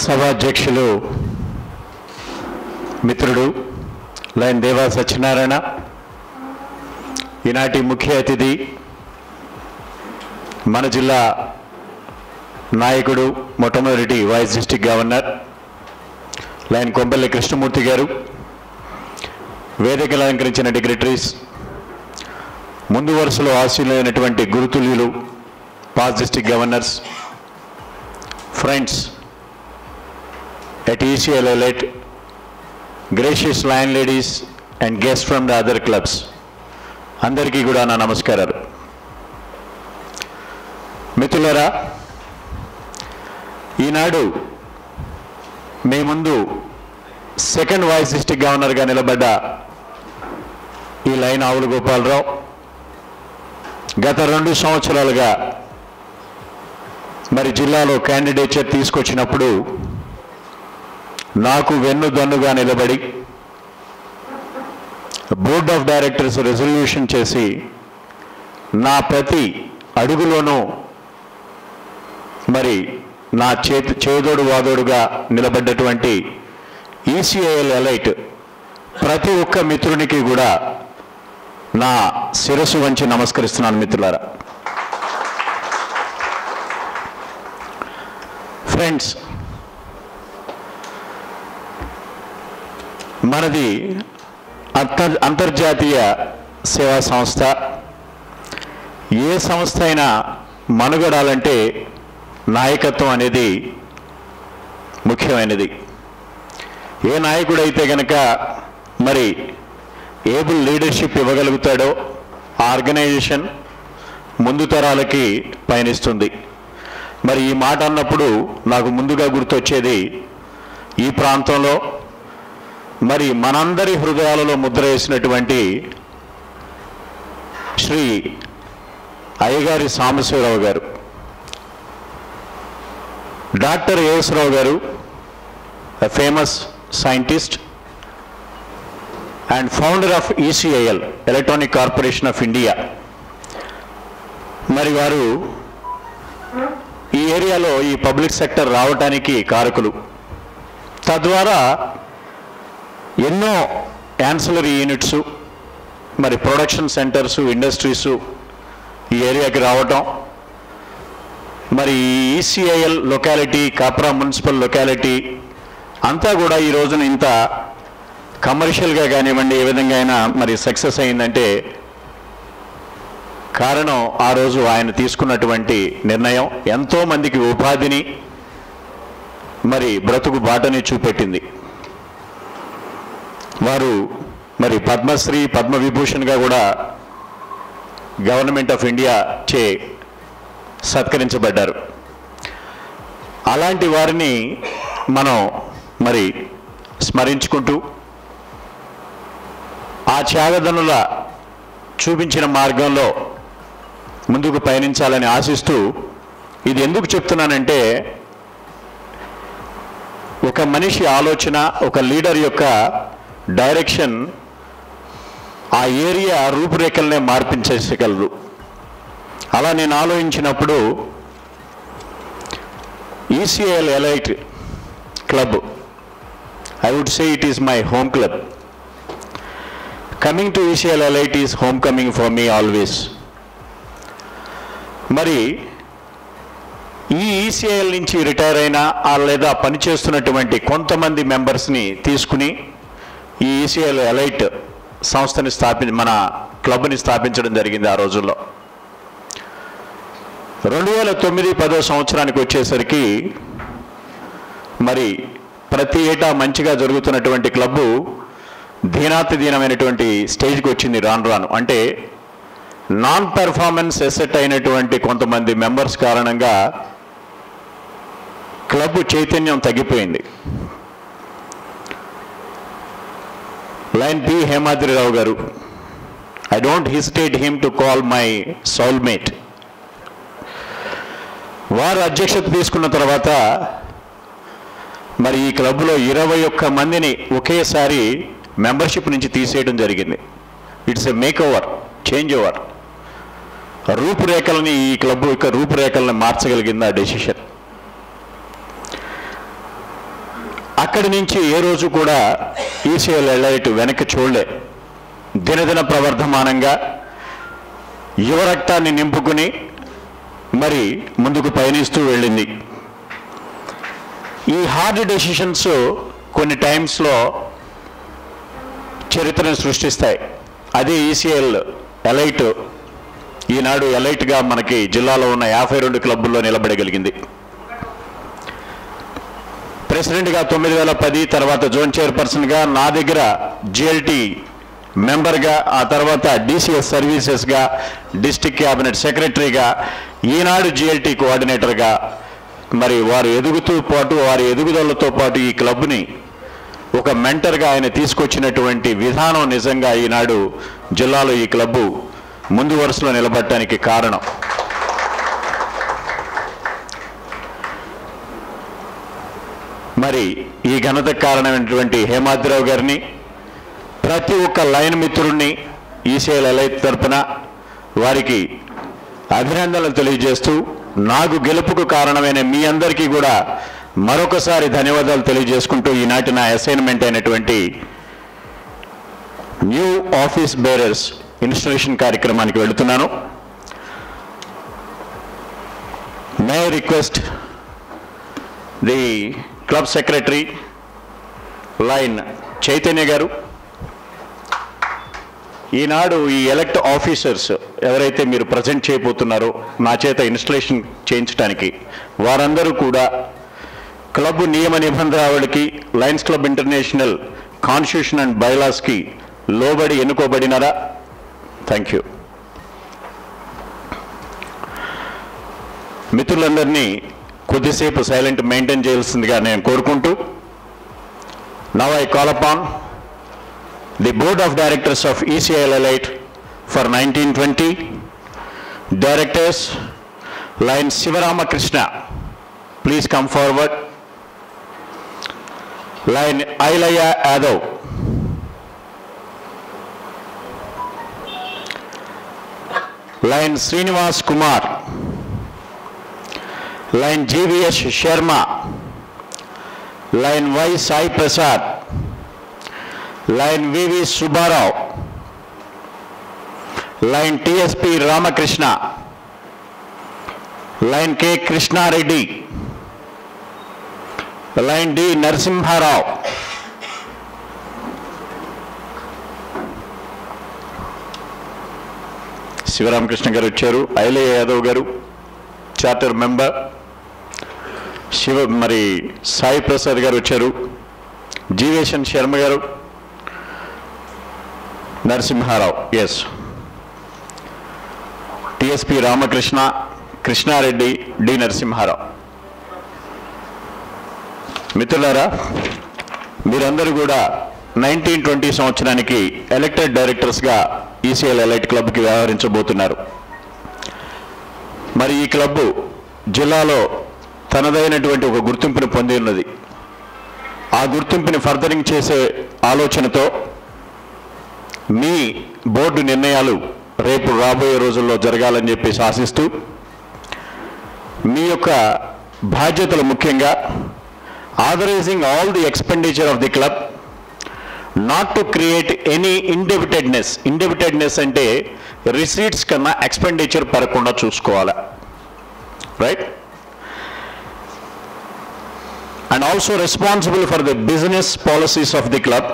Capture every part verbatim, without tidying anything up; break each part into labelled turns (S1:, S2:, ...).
S1: సభాధ్యక్షులు మిత్రుడు లైన్ దేవా సత్యనారాయణ, ఈనాటి ముఖ్య అతిథి మన జిల్లా నాయకుడు, మొట్టమొదటి vice district governor Lion Kompalli Krishnamurthy garu, వేదికలు అలంకరించిన డిగ్నిటరీస్, ముందు వరుసలో ఆశీలైనటువంటి గురుతుల్యులు, past district governors, friends at E C L elite, gracious line ladies and guests from the other clubs, అందరికీ కూడా నా నమస్కారాలు. మిత్రులారా, ఈనాడు మీ ముందు సెకండ్ వైస్ డిస్ట్రిక్ట్ గవర్నర్గా నిలబడ్డ ఈ లైన్ ఆవుల గోపాలరావు గత రెండు సంవత్సరాలుగా మరి జిల్లాలో క్యాండిడేచర్ తీసుకొచ్చినప్పుడు నాకు వెన్నుదన్నుగా నిలబడి బోర్డ్ ఆఫ్ డైరెక్టర్స్ రెజల్యూషన్ చేసి నా ప్రతి అడుగులోనూ మరి నా చేతి చేదోడు వాదోడుగా నిలబడ్డటువంటి E C I L elite ప్రతి ఒక్క మిత్రునికి కూడా నా శిరస్సు వంచి నమస్కరిస్తున్నాను. మిత్రులారా, ఫ్రెండ్స్, మనది అంతర్ అంతర్జాతీయ సేవా సంస్థ. ఏ సంస్థ అయినా మనుగడాలంటే నాయకత్వం అనేది ముఖ్యమైనది. ఏ నాయకుడైతే కనుక మరి ఏబుల్ లీడర్షిప్ ఇవ్వగలుగుతాడో ఆ ఆర్గనైజేషన్ ముందు తరాలకి పయనిస్తుంది. మరి ఈ మాట అన్నప్పుడు నాకు ముందుగా గుర్తొచ్చేది ఈ ప్రాంతంలో మరి మనందరి హృదయాలలో ముద్ర వేసినటువంటి శ్రీ అయ్యగారి సాంబశివరావు గారు. Doctor A S Rao garu, a famous scientist and founder of E C I L, electronic corporation of India. మరి వారు ఈ ఏరియాలో ఈ పబ్లిక్ సెక్టర్ రావటానికి కారకులు. తద్వారా ఎన్నో యాన్సిలరీ యూనిట్స్, మరి ప్రొడక్షన్ సెంటర్స్, ఇండస్ట్రీసు ఈ ఏరియాకి రావటం, మరి E C I L locality, Kapra municipal locality అంతా కూడా ఈ రోజున ఇంత కమర్షియల్గా కానివ్వండి ఏ విధంగా అయినా మరి సక్సెస్ అయిందంటే కారణం ఆ రోజు ఆయన తీసుకున్నటువంటి నిర్ణయం ఎంతోమందికి ఉపాధిని మరి బ్రతుకు బాటని చూపెట్టింది. వారు మరి పద్మశ్రీ, పద్మవిభూషణ్గా కూడా గవర్నమెంట్ ఆఫ్ ఇండియా చే సత్కరించబడ్డారు. అలాంటి వారిని మనం మరి స్మరించుకుంటూ ఆ త్యాగదనుల చూపించిన మార్గంలో ముందుకు పయనించాలని ఆశిస్తూ, ఇది ఎందుకు చెప్తున్నానంటే ఒక మనిషి ఆలోచన, ఒక లీడర్ యొక్క డైరెక్షన్ ఆ ఏరియా రూపురేఖలనే మార్పించేసగలరు. అలా నేను ఆలోచించినప్పుడు E C I L elite club, I would say it is my home club. Coming to E C I L elite is home coming for me always. మరి ఈ E C I L నుంచి retire అయినా లేదా పనిచేస్తున్నటువంటి కొంతమంది మెంబర్స్ని తీసుకుని ఈ E C I L elite సంస్థని స్థాపి మన క్లబ్ని స్థాపించడం జరిగింది. ఆ రోజుల్లో రెండు వేల తొమ్మిది పదో సంవత్సరానికి వచ్చేసరికి మరి ప్రతి ఏటా మంచిగా జరుగుతున్నటువంటి క్లబ్బు దీనాతి దీనమైనటువంటి స్టేజ్కి వచ్చింది. రాను రాను అంటే నాన్ పెర్ఫార్మెన్స్ ఎసెట్ అయినటువంటి కొంతమంది మెంబర్స్ కారణంగా క్లబ్ చైతన్యం తగ్గిపోయింది. Line P Hemadri Rao garu, I don't hesitate him to call my soulmate. వారు అధ్యక్షత తీసుకున్న తర్వాత మరి ఈ క్లబ్లో ఇరవై ఒక్క మందిని ఒకేసారి మెంబర్షిప్ నుంచి తీసేయడం జరిగింది. It's a make over, change over. రూపురేఖలని ఈ క్లబ్ యొక్క రూపురేఖలను మార్చగలిగింది ఆ డెసిషన్. అక్కడి నుంచి ఏ రోజు కూడా ఈసీఎల్ ఎలైట్ వెనక్కి చూడలే. దినదిన ప్రవర్ధమానంగా యువరక్తాన్ని నింపుకుని మరి ముందుకు పయనిస్తూ వెళ్ళింది. ఈ హార్డ్ డెసిషన్స్ కొన్ని టైమ్స్లో చరిత్రను సృష్టిస్తాయి. అదే ఈసీఎల్ ఎలైట్ ఈనాడు ఎలైట్గా మనకి జిల్లాలో ఉన్న యాభై రెండు క్లబ్బుల్లో నిలబడగలిగింది. ప్రెసిడెంట్గా తొమ్మిది వేల పది, తర్వాత జోన్ చైర్పర్సన్గా, నా దగ్గర జిఎల్టీ మెంబర్గా, ఆ తర్వాత డిసిఎస్ సర్వీసెస్గా, డిస్టిక్ క్యాబినెట్ సెక్రటరీగా, ఈనాడు జిఎల్టీ కోఆర్డినేటర్గా, మరి వారు ఎదుగుతూ పాటు వారి ఎదుగుదలతో పాటు ఈ క్లబ్ని ఒక మెంటర్గా ఆయన తీసుకొచ్చినటువంటి విధానం నిజంగా ఈనాడు జిల్లాలో ఈ క్లబ్బు ముందు వరుసలో నిలబడటానికి కారణం. మరి ఈ ఘనతకు కారణమైనటువంటి హేమాద్రిరావు గారిని, ప్రతి ఒక్క లైన్ మిత్రుడిని ఈసీఎల్ ఎలైట్ తరపున వారికి అభినందనలు తెలియజేస్తూ, నాకు గెలుపుకు కారణమైన మీ అందరికీ కూడా మరొకసారి ధన్యవాదాలు తెలియజేసుకుంటూ ఈనాటి నా అసైన్మెంట్ అయినటువంటి న్యూ ఆఫీస్ బేరర్స్ ఇన్స్టాలేషన్ కార్యక్రమానికి వెళుతున్నాను. May request the club secretary Lion Chaitanya garu, ఈనాడు ఈ ఎలక్ట్ ఆఫీసర్స్ ఎవరైతే మీరు ప్రజెంట్ చేయబోతున్నారో నా చేత ఇన్స్టలేషన్ చేయించడానికి, వారందరూ కూడా క్లబ్ నియమ నిబంధనలకి, Lions club international constitution and బైలాస్కి లోబడి ఎన్నుకోబడినారా? Thank you. మిత్రులందరినీ కొద్దిసేపు సైలెంట్ మెయింటైన్ చేయాల్సిందిగా నేను కోరుకుంటూ, now I call upon the board of directors of ECIL elite for nineteen twenty. Directors Lion Sivaramakrishna, please come forward. Lion Ailaiah Yadav, Lion Srinivas Kumar, Lion G V S Sharma, Lion Y Sai Prasad, Lion V V Subba Rao, Lion T S P Ramakrishna, Lion K Krishna Reddy, Lion D Narasimha Rao, Sivaramakrishna garu వచ్చారు, ఐలయ్య యాదవ్ గారు charter member, Shiva మరి సాయి ప్రసాద్ గారు వచ్చారు, జీవేషన్ శర్మ గారు, నరసింహారావు, ఎస్, T S P Ramakrishna, Krishna Reddy, D Narasimha Rao. మిత్రులారా, మీరందరూ కూడా నైన్టీన్ ట్వంటీ సంవత్సరానికి ఎలక్టెడ్ డైరెక్టర్స్గా ఈసీఎల్ ఎలైట్ క్లబ్కి వ్యవహరించబోతున్నారు. మరి ఈ క్లబ్బు జిల్లాలో తనదైనటువంటి ఒక గుర్తింపును పొంది ఉన్నది. ఆ గుర్తింపుని ఫర్దరింగ్ చేసే ఆలోచనతో మీ బోర్డు నిర్ణయాలు రేపు రాబోయే రోజుల్లో జరగాలని చెప్పి ఆశిస్తూ, మీ యొక్క బాధ్యతలు ముఖ్యంగా authorizing all the expenditure of the club, not to create any indebtedness. Indebtedness అంటే రిసీట్స్ కన్నా ఎక్స్పెండిచర్ పెరగకుండా చూసుకోవాలి, right? And also responsible for the business policies of the club,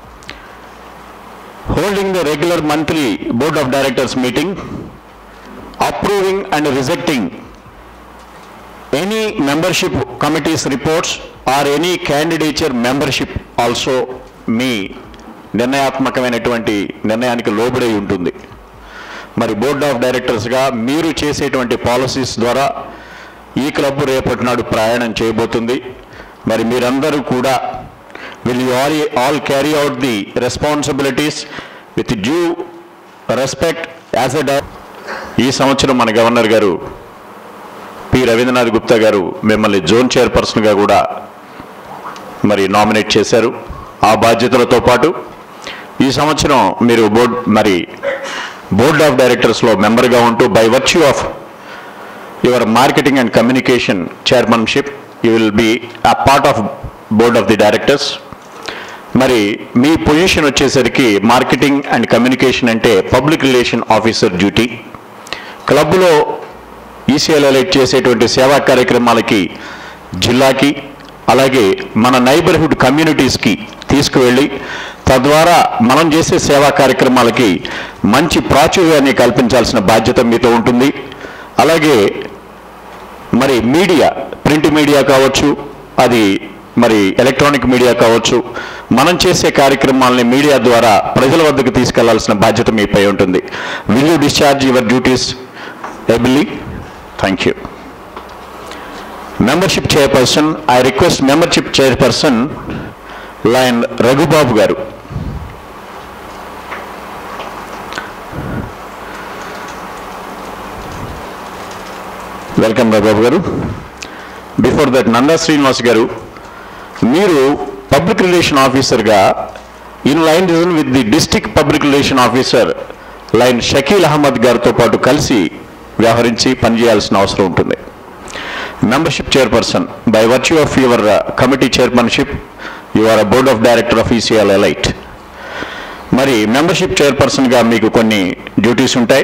S1: holding the regular monthly board of directors meeting, approving and rejecting any membership committees reports or any candidature membership also మీ నిర్ణయాత్మకమైనటువంటి నిర్ణయానికి లోబడి ఉంటుంది. మరి board of డైరెక్టర్స్గా మీరు చేసేటువంటి policies ద్వారా ఈ క్లబ్ రేపటి నాడు ప్రయాణం చేయబోతుంది. మరి మీరందరూ కూడా will you all, all carry out the responsibilities with due respect as a director. ఈ సంవత్సరం మన గవర్నర్ గారు పి రవీంద్రనాథ్ గుప్తా గారు మిమ్మల్ని జోన్ చైర్పర్సన్గా కూడా మరి నామినేట్ చేశారు. ఆ బాధ్యతలతో పాటు ఈ సంవత్సరం మీరు బోర్డ్ మరి బోర్డ్ ఆఫ్ డైరెక్టర్స్లో మెంబర్గా ఉంటూ by virtue of your marketing and communication chairmanship you will be a part of board of the directors. మరి మీ పొజిషన్ వచ్చేసరికి మార్కెటింగ్ అండ్ కమ్యూనికేషన్ అంటే పబ్లిక్ రిలేషన్ ఆఫీసర్ డ్యూటీ. క్లబ్లో ఈసీఎల్ ఎలైట్ చేసేటువంటి సేవా కార్యక్రమాలకి జిల్లాకి అలాగే మన నైబర్హుడ్ కమ్యూనిటీస్కి తీసుకువెళ్ళి తద్వారా మనం చేసే సేవా కార్యక్రమాలకి మంచి ప్రాచుర్యాన్ని కల్పించాల్సిన బాధ్యత మీతో ఉంటుంది. అలాగే మరి మీడియా, ప్రింట్ మీడియా కావచ్చు, అది మరి ఎలక్ట్రానిక్ మీడియా కావచ్చు, మనం చేసే కార్యక్రమాలని మీడియా ద్వారా ప్రజల వద్దకు తీసుకెళ్లాల్సిన బాధ్యత మీపై ఉంటుంది. Will you discharge your duties ably? Thank you. Membership chairperson, I request membership chairperson Lion Raghubabu garu. Welcome Raghubabu garu. Before that, Nanda Srinivas garu, మీరు పబ్లిక్ రిలేషన్ ఆఫీసర్గా in line with the district public relation officer Lion Shakeel Ahmed గారితో పాటు కలిసి వ్యవహరించి పనిచేయాల్సిన అవసరం ఉంటుంది. Membership chairperson, by virtue of your committee chairmanship you are a board of director of ECIL elite. మరి మెంబర్షిప్ చైర్పర్సన్గా మీకు కొన్ని డ్యూటీస్ ఉంటాయి.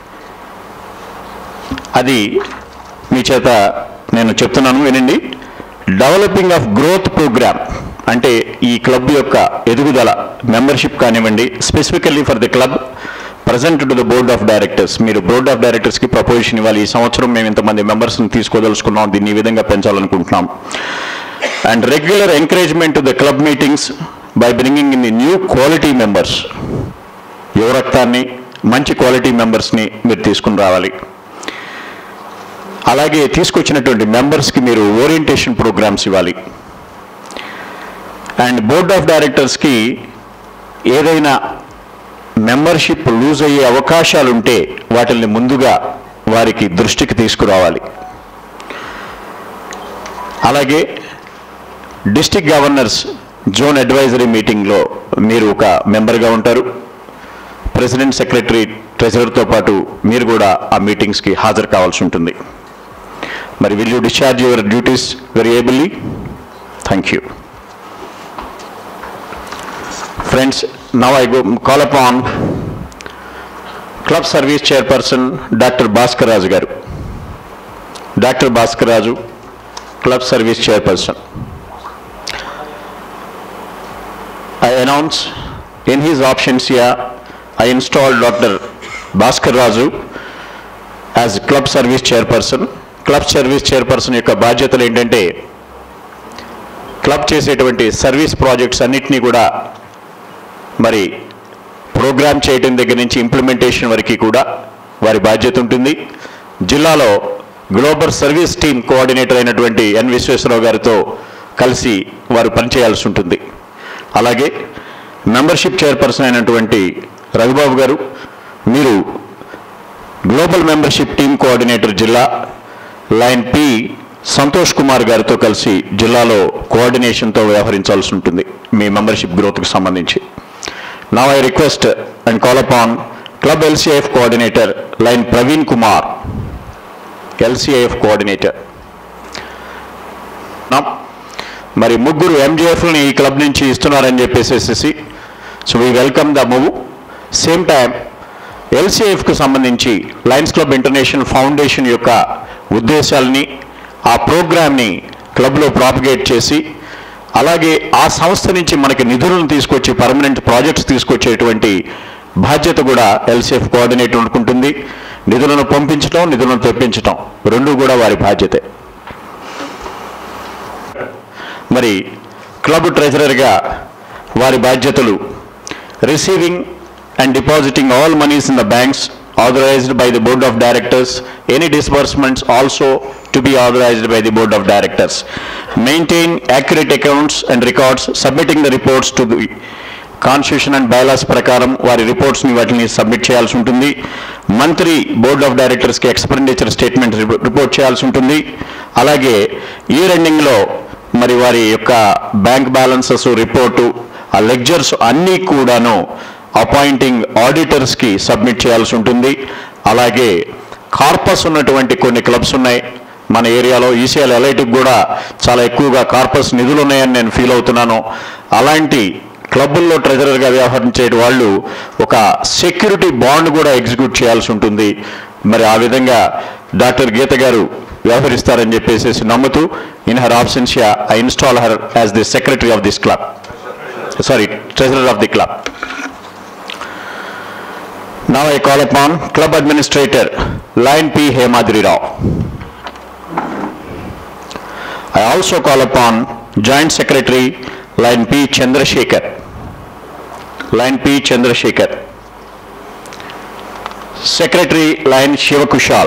S1: అది మీ చేత నేను చెప్తున్నాను, వినండి. డెవలపింగ్ ఆఫ్ గ్రోత్ ప్రోగ్రామ్ అంటే ఈ క్లబ్ యొక్క ఎదుగుదల, మెంబర్షిప్ కానివ్వండి, specifically for the club present to the board of directors. మీరు బోర్డ్ ఆఫ్ డైరెక్టర్స్కి ప్రపోజిషన్ ఇవ్వాలి. ఈ సంవత్సరం మేము ఇంతమంది మెంబర్స్ని తీసుకోదలుచుకున్నాం, దీన్ని ఈ విధంగా పెంచాలనుకుంటున్నాం. And regular encouragement to the club meetings by bringing in the new quality members. యువరక్తాన్ని, మంచి క్వాలిటీ మెంబర్స్ని మీరు తీసుకుని రావాలి. అలాగే తీసుకొచ్చినటువంటి మెంబర్స్కి మీరు ఓరియంటేషన్ ప్రోగ్రామ్స్ ఇవ్వాలి. అండ్ బోర్డ్ ఆఫ్ డైరెక్టర్స్కి ఏదైనా మెంబర్షిప్ లూజ్ అయ్యే అవకాశాలు ఉంటే వాటిని ముందుగా వారికి దృష్టికి తీసుకురావాలి. అలాగే డిస్ట్రిక్ట్ గవర్నర్స్ జోన్ అడ్వైజరీ మీటింగ్లో మీరు ఒక మెంబర్గా ఉంటారు. ప్రెసిడెంట్, సెక్రటరీ, ట్రెజరర్తో పాటు మీరు కూడా ఆ మీటింగ్స్కి హాజరు కావాల్సి ఉంటుంది. మరి will you discharge your duties very ably? Thank you. Friends, now I go call upon Club Service Chairperson Doctor Bhaskar Raju garu. Doctor Bhaskar Raju, Club Service Chairperson. I announce in his options here, I installed Doctor Bhaskar Raju as Club Service Chairperson. Club Service Chairperson యొక్క బాధ్యతలు ఏంటంటే club చేసేటువంటి service projects అన్నిటినీ కూడా మరి programme చేయడం దగ్గర నుంచి ఇంప్లిమెంటేషన్ వరకు కూడా వారి బాధ్యత ఉంటుంది. జిల్లాలో గ్లోబల్ సర్వీస్ టీమ్ కోఆర్డినేటర్ అయినటువంటి ఎన్ విశ్వేశ్వరరావు గారితో కలిసి వారు పనిచేయాల్సి ఉంటుంది. అలాగే మెంబర్షిప్ చైర్పర్సన్ అయినటువంటి రఘుబాబు గారు, మీరు గ్లోబల్ మెంబర్షిప్ టీమ్ కోఆర్డినేటర్ జిల్లా లైన్ పి సంతోష్ కుమార్ గారితో కలిసి జిల్లాలో కోఆర్డినేషన్తో వ్యవహరించాల్సి ఉంటుంది మీ మెంబర్షిప్ గ్రోత్కి సంబంధించి. Now I request and call upon Club L C I F Coordinator, Line Praveen Kumar, L C I F Coordinator. Now, మరి ముగ్గురు ఎంజీఎఫ్ని ఈ క్లబ్ నుంచి ఇస్తున్నారని చెప్పేసేసి so we welcome the move. Same time ఎల్సీఐఎఫ్కు సంబంధించి లయన్స్ క్లబ్ ఇంటర్నేషనల్ ఫౌండేషన్ యొక్క ఉద్దేశాలని, ఆ ప్రోగ్రామ్ని క్లబ్లో ప్రాపగేట్ చేసి అలాగే ఆ సంస్థ నుంచి మనకి నిధులను తీసుకొచ్చి పర్మనెంట్ ప్రాజెక్ట్స్ తీసుకొచ్చేటువంటి బాధ్యత కూడా ఎల్సీఎఫ్ కోఆర్డినేటర్ అనుకుంటుంది. నిధులను పంపించడం, నిధులను తెప్పించడం రెండు కూడా వారి బాధ్యతే. మరి క్లబ్ ట్రెజరర్గా వారి బాధ్యతలు receiving and depositing all monies in the banks authorized by the board of directors, any disbursements also to be authorized by the board of directors, maintain accurate accounts and records, submitting the reports to the constitution and bylaws prakaram vari reports ni vatini submit cheyalsi untundi. Monthly board of directors ki expenditure statement report cheyalsi untundi. Alage year ending lo mari vari yokka bank balances report ఆ lectures అన్నీ కూడాను appointing ఆడిటర్స్కి submit చేయాల్సి ఉంటుంది. అలాగే corpus ఉన్నటువంటి కొన్ని clubs ఉన్నాయి, మన ఏరియాలో ఈసీఎల్ ఎలైట్కి కూడా చాలా ఎక్కువగా కార్పస్ నిధులు ఉన్నాయని నేను ఫీల్ అవుతున్నాను. అలాంటి క్లబ్బుల్లో ట్రెజరర్గా వ్యవహరించే వాళ్ళు ఒక సెక్యూరిటీ బాండ్ కూడా ఎగ్జిక్యూట్ చేయాల్సి ఉంటుంది. మరి ఆ విధంగా డాక్టర్ గీత గారు వ్యవహరిస్తారని చెప్పేసి నమ్ముతూ in her absentia I install her as the secretary of this club, sorry treasurer of the club. Now I call upon Club Administrator Line P. Hemadri Rao. I also call upon Joint Secretary Line P. Chandrasekhar. Line P. Chandrasekhar. Secretary Line Shivakushal.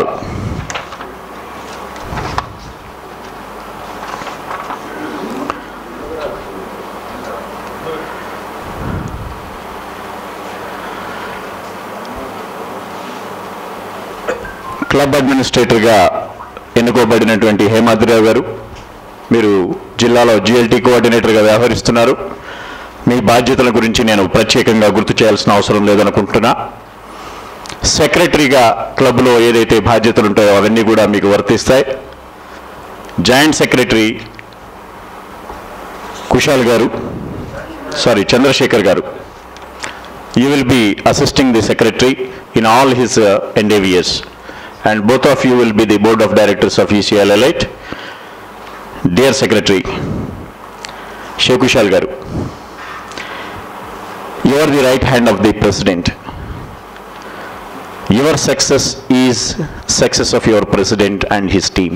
S1: Club అడ్మినిస్ట్రేటర్గా ఎన్నుకోబడినటువంటి హేమాద్రిరావు గారు, మీరు జిల్లాలో GLT కోఆర్డినేటర్గా వ్యవహరిస్తున్నారు. మీ బాధ్యతల గురించి నేను ప్రత్యేకంగా గుర్తు చేయాల్సిన అవసరం లేదనుకుంటున్నా. సెక్రటరీగా క్లబ్లో ఏదైతే బాధ్యతలు ఉంటాయో అవన్నీ కూడా మీకు వర్తిస్తాయి. జాయింట్ సెక్రటరీ కుశాల్ గారు, sorry Chandrasekhar garu, you will be assisting the secretary in all his endeavors. And both of you will be the board of directors of E C L Elite. Dear Secretary Shekushal Garu, you are the right hand of the President. Your success is success of your President and his team.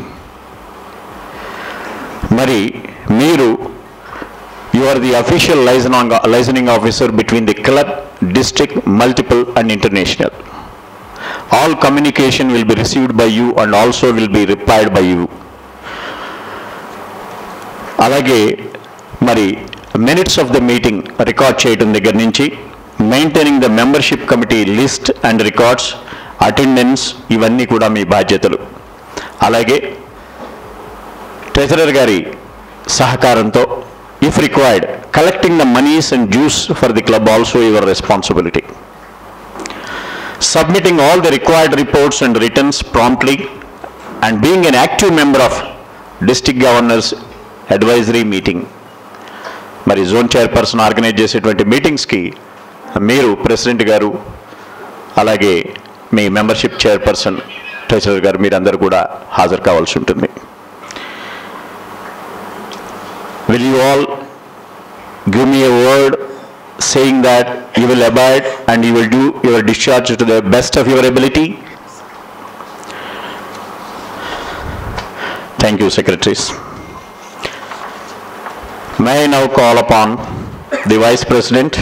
S1: Mari, Meeru, you are the official licensing, licensing officer between the club, district, multiple and international. All communication will be received by you and also will be replied by you. అలాగే మరి minutes of the meeting record చేయడం దగ్గర నుంచి maintaining the membership committee list and records, attendance, ఇవన్నీ కూడా మీ బాధ్యతలు. అలాగే ట్రెజరర్ గారి సహకారంతో if required collecting the monies and dues for the club also your responsibility. Submitting all the required reports and returns promptly and being an active member of district governors advisory meeting. మరి zone chairperson organise చేసేటువంటి మీటింగ్స్కి మీరు president గారు, అలాగే మీ membership chairperson treasurer గారు మీరందరూ కూడా హాజరు కావాల్సి ఉంటుంది. Will you all give me a word saying that you will abide and you will do your discharge to the best of your ability? Thank you, secretaries. May I now call upon the Vice President,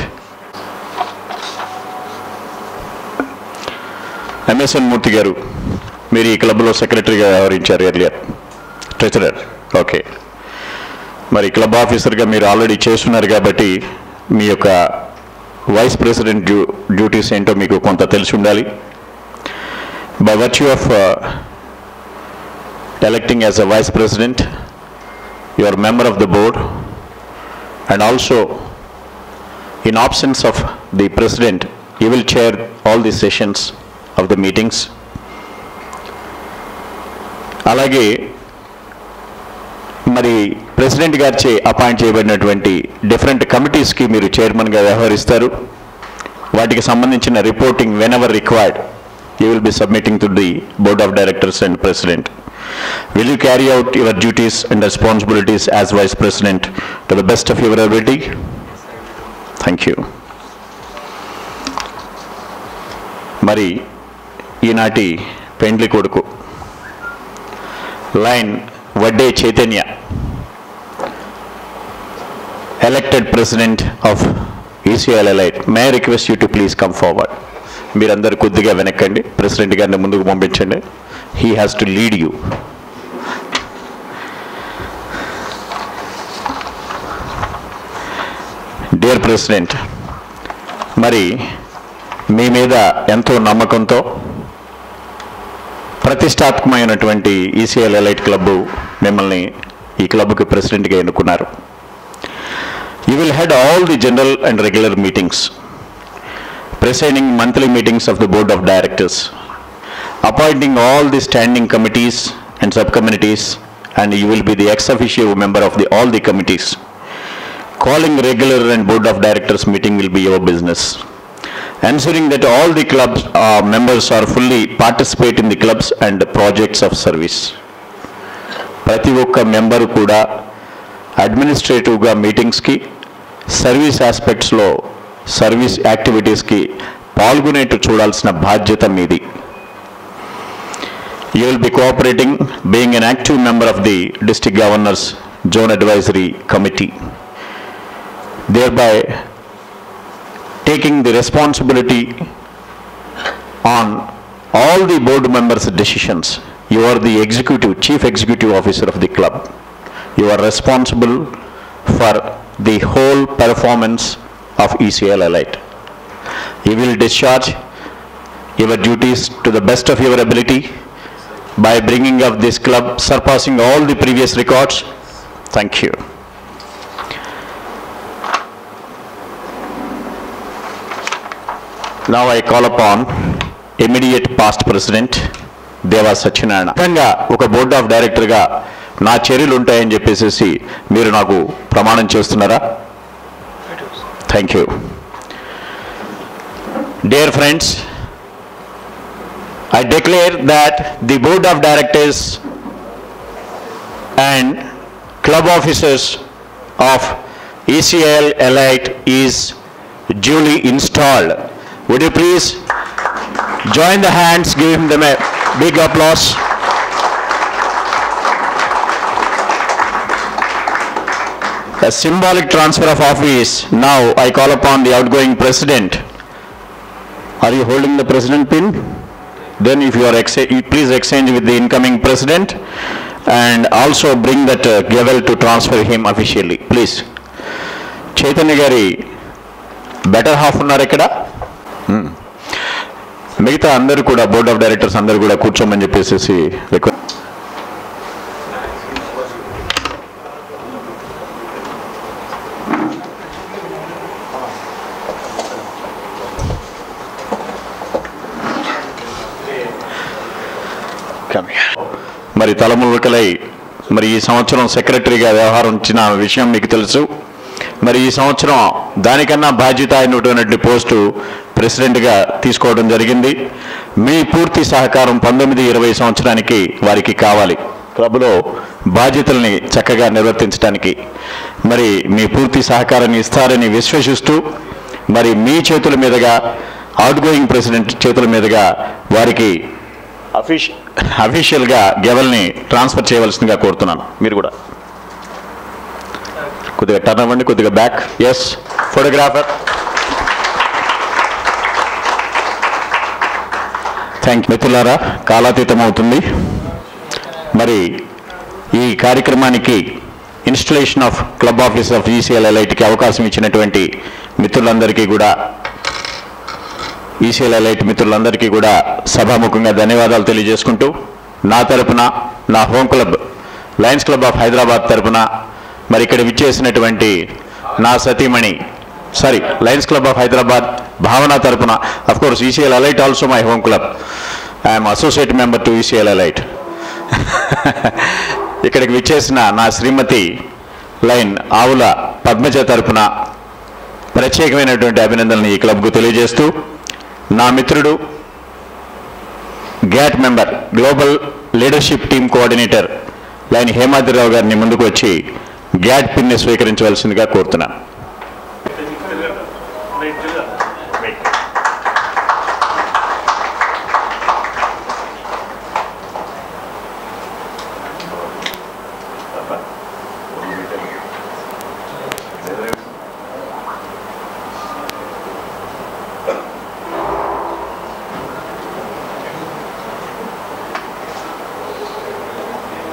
S1: M S N Murthy garu. మీరు ఈ క్లబ్లో సెక్రటరీగా వ్యవహరించారు earlier. Treasurer, okay. మరి club ఆఫీసర్గా మీరు already చేస్తున్నారు కాబట్టి మీ యొక్క వైస్ ప్రెసిడెంట్ డ్యూ డ్యూటీస్ ఏంటో మీకు కొంత తెలిసి ఉండాలి. By virtue of electing as a vice president, you are member of the board and also in absence of the president you will chair all the sessions of the meetings. అలాగే మరి president గారిచే appoint చేయబడినటువంటి different కమిటీస్కి మీరు చైర్మన్గా వ్యవహరిస్తారు. వాటికి సంబంధించిన reporting whenever required you will be submitting to the board of directors and president. Will you carry out your duties and responsibilities as vice president to the best of your ability? Thank you. మరి ఈనాటి పెండ్లి కొడుకు Lion Vadde Chaitanya, elected president of E C L Elite. May I request you to please come forward. మీరందరూ కొద్దిగా వెనక్కండి, president గారిని ముందుకు పంపించండి. He has to lead you. Dear President, మరి మీ మీద ఎంతో నమ్మకంతో ప్రతిష్టాత్మకమైనటువంటి E C L Elite club మిమ్మల్ని ఈ క్లబ్కి ప్రెసిడెంట్గా ఎన్నుకున్నారు. You will head all the general and regular meetings, presiding monthly meetings of the board of directors, appointing all the standing committees and sub-committees, and you will be the ex officio member of the, all the committees. Calling regular and board of directors meeting will be your business. Ensuring that all the clubs uh, members are fully participate in the clubs and projects of service. ప్రతి ఒక్క member కూడా అడ్మినిస్ట్రేటివ్గా మీటింగ్స్కి, service ఆస్పెక్ట్స్లో service యాక్టివిటీస్కి పాల్గొనేట్టు చూడాల్సిన బాధ్యత మీది. You will be cooperating, being an active member of the District Governor's Zone Advisory Committee, thereby taking the responsibility on all the board members' decisions. You are the executive, chief executive officer of the club. You are responsible for the whole performance of E C L Elite. You will discharge your duties to the best of your ability by bringing up this club surpassing all the previous records. Thank you. Now I call upon immediate past president Deva Satyanarayana. ముఖ్యంగా ఒక board of డైరెక్టర్గా నా చర్యలు ఉంటాయని చెప్పేసి మీరు నాకు ప్రమాణం చేస్తున్నారా? Thank you. Dear friends, I declare that the board of directors and club officers of E C L Elite is duly installed. Would you please join the hands, give them a big applause. A symbolic transfer of office. Now I call upon the outgoing president. Are you holding the president pin? Then if you are, please exchange with the incoming president and also bring that uh, gavel to transfer him officially, please. Chaitanya Gari, better half uన్నారు ఇక్కడ. మిగతా అందరూ కూడా board of directors అందరూ కూడా కూర్చోమని చెప్పేసి request. మరి తలములకలై మరి ఈ సంవత్సరం సెక్రటరీగా వ్యవహరించిన విషయం మీకు తెలుసు. మరి ఈ సంవత్సరం దానికన్నా బాధ్యత అయినటువంటి పోస్టు ప్రెసిడెంట్గా తీసుకోవడం జరిగింది. మీ పూర్తి సహకారం పంతొమ్మిది ఇరవై సంవత్సరానికి వారికి కావాలి. క్లబ్లో బాధ్యతల్ని చక్కగా నిర్వర్తించడానికి మరి మీ పూర్తి సహకారాన్ని ఇస్తారని విశ్వసిస్తూ మరి మీ చేతుల మీదుగా అవుట్ గోయింగ్ ప్రెసిడెంట్ చేతుల మీదుగా వారికి అఫీషి అఫీషియల్గా గెవెల్ని ట్రాన్స్ఫర్ చేయవలసిందిగా కోరుతున్నాను. మీరు కూడా కొద్దిగా టర్న్ అవ్వండి, కొద్దిగా back. Yes, photographer. Thank you. మిత్రులారా, కాలాతీతం అవుతుంది. మరి ఈ కార్యక్రమానికి installation of club office of E C L Eliteకి అవకాశం ఇచ్చినటువంటి మిత్రులందరికీ కూడా E C L Elite మిత్రులందరికీ కూడా సభాముఖంగా ధన్యవాదాలు తెలియజేసుకుంటూ నా తరపున, నా home club Lions club of Hyderabad తరపున మరి ఇక్కడ విచ్చేసినటువంటి నా సతీమణి sorry Lions club of Hyderabad Bhavana తరపున, of course E C L Elite also my home club. I'm associate member to E C L Elite. ఇక్కడికి విచ్చేసిన నా శ్రీమతి లైన్ ఆవుల పద్మజ తరపున ప్రత్యేకమైనటువంటి అభినందనలు ఈ క్లబ్కు తెలియజేస్తూ నా మిత్రుడు GAT member global leadership team coordinator Lion Hemadrirao గారిని ముందుకు వచ్చి గ్యాట్ పిన్ని స్వీకరించవలసిందిగా కోరుతున్నాను.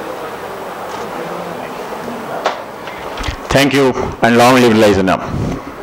S1: Thank you and long live Lysenham.